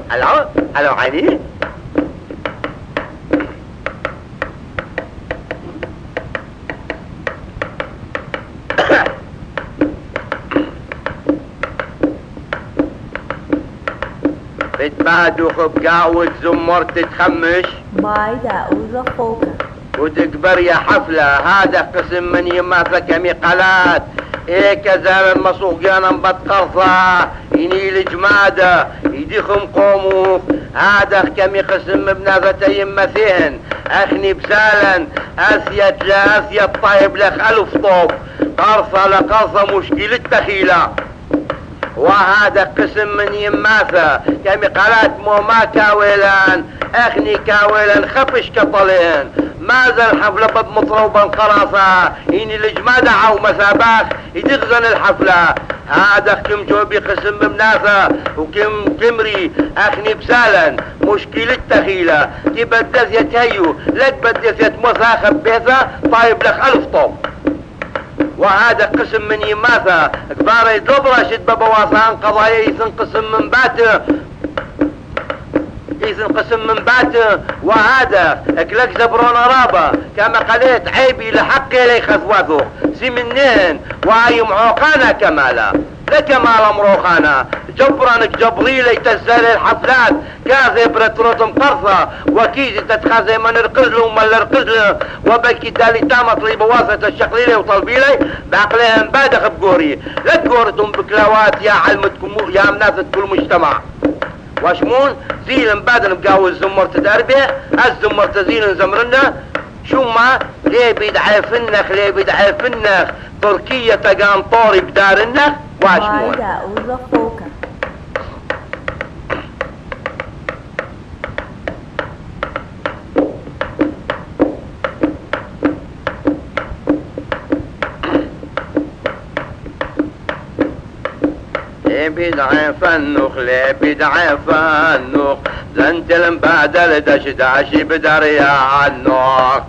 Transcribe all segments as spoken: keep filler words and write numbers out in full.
الو الو عيني. بتبادو بقاوة زمر تتخمش بايدا وزفوكا وتكبر يا حفلة. هذا قسم من يماثك مقالات ايه كذا المسوقيانا بتقرصة ينيل جمادة يديخم قوموك. هذا كمي قسم بنافتي يمثين اخني بسالا اسيت لا اسيت طيب لك الف طوب قرصة لقرصة مشكلة تخيلة. وهذا قسم من يماثة كمقالات مو ما كاولان اخني كاولان خفش كطلين. ماذا الحفلة بد مطروبا قراصة إني الجمادة عو مساباخ يدغزن الحفلة. هذا كم جوبي قسم بمناثة وكم كمري اخني بسالا مشكلة تخيلة كي بدز يتهيو لك بدز يتمساخ بيثة طيب لك الف طوب. وهذا قسم من يماثة كبار يدبرة شد ببواسان قضايا ينقسم من باته ينقسم من باته. وهذا اكلك زبرون رابا كما قالت عيبي لحقي لي خذوته سي منين وهاي معوقانا كمالا لا كمال مروخانا جبرانك جبري لي تسال الحفلات كاذب رتروتم قرصة وكيد تتخاذي من القزل ومن القزل وبكي تالي تامت لي بواسطة الشقليلي وطلبيلي بعقلهم بادخ بقوري لا تقورتم بكلاوات يا علمتكم يا منافة كل مجتمع. واشمون زيل بعد نبقاو الزمر تدربه الزمر تزيل زمرنا شو ما ليه بيدعي فنخ ليه بيدعي فنخ تركيا تقام طوري بدارنا واشمون بايدا وزفوكا ليه بيدعي فنخ ليه بيدعي فنخ زنت المبادل دش داشي بدريا عنوخ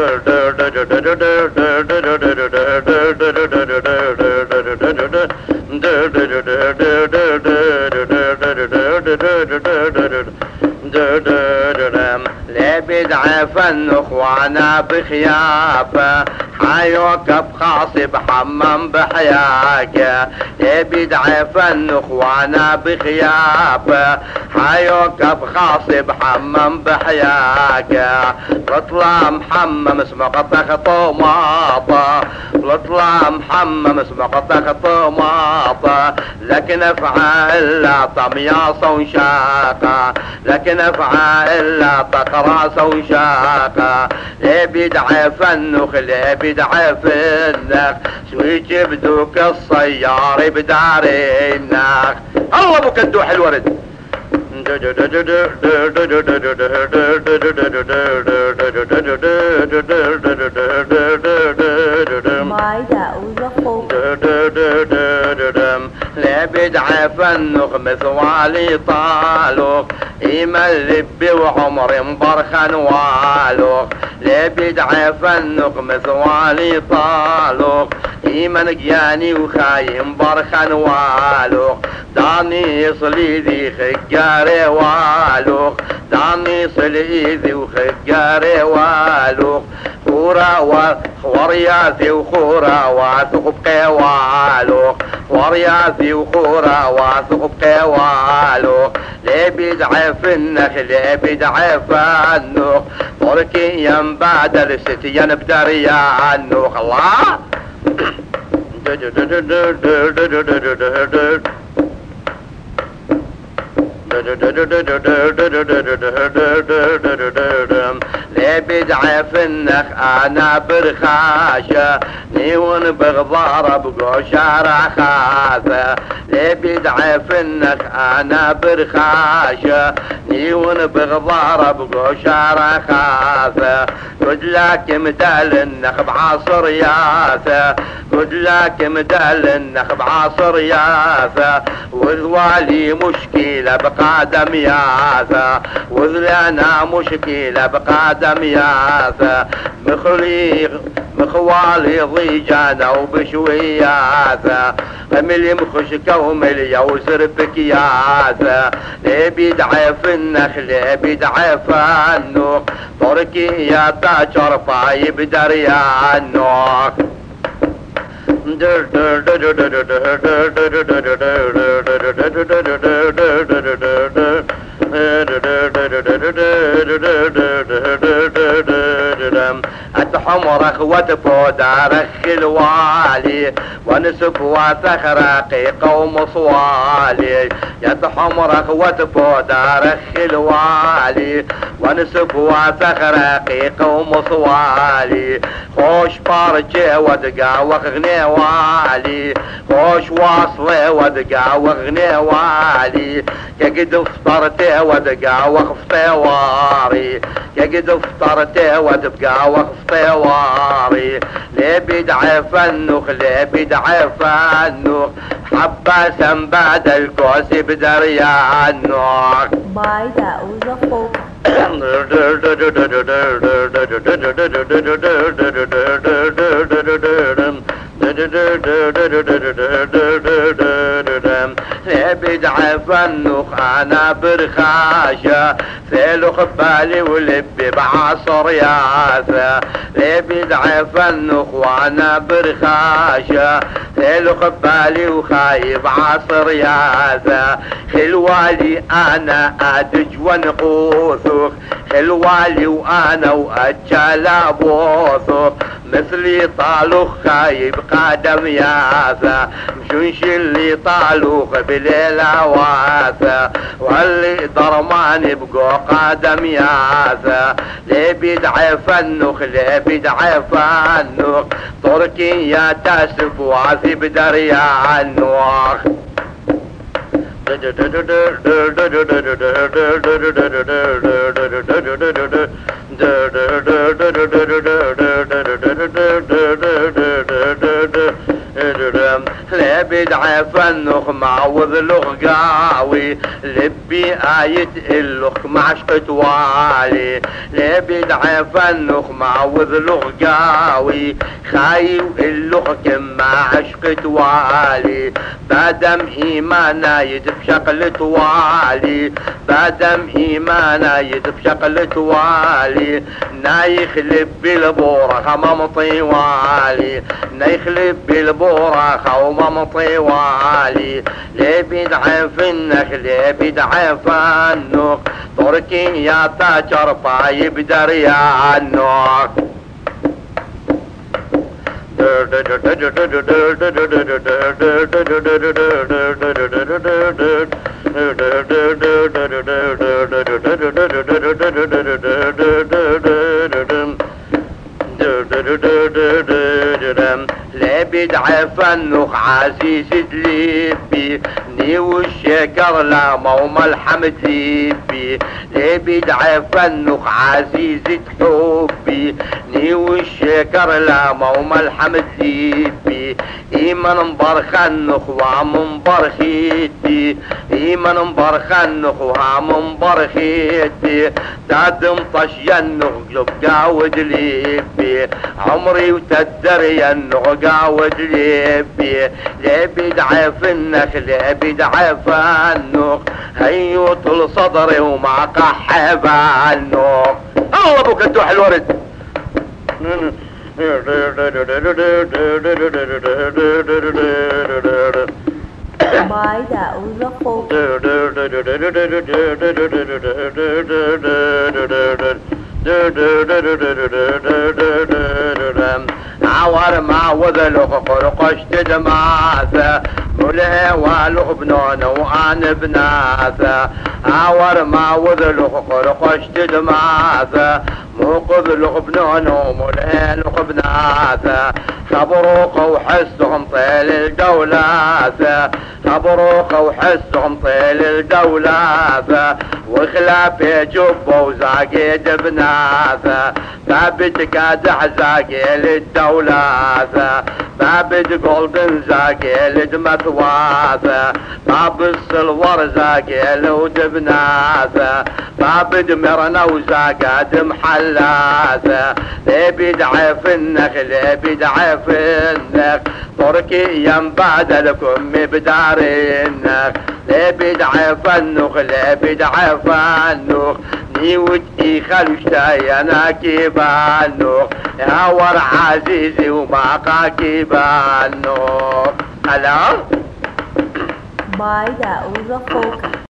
ليه بيدعي فنخ وانا بخيافه حيوك بخاصي بحمم بحياك. ليه بيدعي فنخ وانا بخيافه حيوك بخاصي بحمم بحياك. بطلع محمم اسمه قطخ طماطة بطلع محمم اسمه قطخ طماطة لكن افعل لا طمياصة وشاقة لكن افعل لا تقراصة وشاقة. ليه بيدعي فنخ ليه بيدعي فنخ شوي جبدوك الصيار بداري النخ. الله ابو كدوح الورد بايدا وزفوكا ليه بيدعي فنخ مثوالي طالوخ إيما اللبي وعمر مبرخن والوخ. ليه بيدعي فنخ مثوالي طالوخ إيما نجياني وخايم برخن والوخ. داني يصلي ذي خجاري والوخ داني يصلي ذي وخجاري والوخ. خورا وخورياثي وخورا واثق بقوالوخ خورياثي وخورا واثق بقوالوخ. ليه بيدعي فنخ ليه بيدعي فنخ تركيا بعد الستيان بدريا عنوخ. الله ليه بيدعي فنخ انا برخاشة نيون بغضارة بقوشة رخاثة. ليه بيدعي فنخ انا برخاشة نيون بغضارة بقوشة رخاثة. قد لك مدال النخ بعصر ياثة قد لك مدال النخ بعصر ياثة. وذوالي مشكلة بقادم ياثة وذلنا مشكلة بقادم ياثة. مخلي مخوالي ضيجانا وبشوياثة ملي مخشكة وملي وزر بكياثة ليه بيدعف النخل بيدعف النوق تركيا تاجر بايب دريا النوق أتحمر أخوة فودار الوالي ونسب وتخرقي قوم صوالي يتحمر أخوة فودار الوالي ونسب وتخرقي قوم صوالي خوش بارجي ودقا وغني والي خوش واصلي ودقا وغني والي يقد فطرتي ودقا وخفتي واري يقد فطرتي ودقا وخفتي واري ليه بيدعف النوخ ليه بيدعف النوخ حباسا بعد الكوس بدريا النوخ بايدا وزفوك بيدعف النوخ انا برخاشة ثيلو خبالي ولبي بعصر ياثة ليه بيدعف النوخ وانا برخاشة ثيلو خبالي وخايب عصر ياثة خلوالي انا ادج ونقوثوخ خلوالي وانا واجالا بوثوخ مثلي طالوخ خايب قادم ياثة مشونش اللي طالوخ بليلة واثة واللي ضرمان بقو قادم ياثة ليه بيدعف النوخ ليه بيدعف النوخ تركيا تاسف واثي بدريا النوخ ليه بيدعف النوخ معوذ لغاوي لبي آية اللخ مع عشقة والي ليه بيدعف النوخ معوذ لغاوي خايو اللخ مع عشقة والي بادم إيمانا يدف شقلة والي بادم إيمانا يدف شقلة والي نايخلب بالبورة خمام طوالي نايخلب بالبورة خمام طوالي ليه بيدعف النخل ليه بيدعف النوق تركيا تاجر بايب دريا النوق ليه بيدعف النوخ عزيز دليبي ني والشكر لا موم الحمد ليبي ليه بيدعف النوخ عزيز حبي ني والشكر لا موم الحمد ليبي ايمن مبرخ النوخ وعم مبرخيتي ايمن مبرخ النوخ وعم مبرخيتي دادم طش النوخ قاود ليبي عمري وتدري النوخ قاود ليبي ليه بيدعف النخل ليه بيدعف النوخ هيو طول صدري ومع قحب النوخ الله ابوك الدوح الورد بايدا وزفوك عوار ما وذلوخ قرقش تدماثة ملهي والوخ بنون وان بناثة عوار ما وذلوخ قرقش تدماثة موقذ لوخ بنون وملهي لوخ بناثة خبروق وحسهم طيل الدولاثة خبروق وحسهم طيل الدولاثة وخلاف يجب وزاقيد بناثة ثابت قادح زاقيل الدولاثة ثابت قلبن زاقيل دمثواثة باب السلور زاقيل ودب بناثة باب دمرنا وزاقات محلاثة ليه بيدعف النخل ليه بيدعف النخل تركي ينباد لكم بدار النخل ليه بيدعف النخل ليه بيدعف النخل نيوت إيخال وشتاي أنا كيبانو يا ور عزيزي وما كيبانو هلا بايدا وزا فوق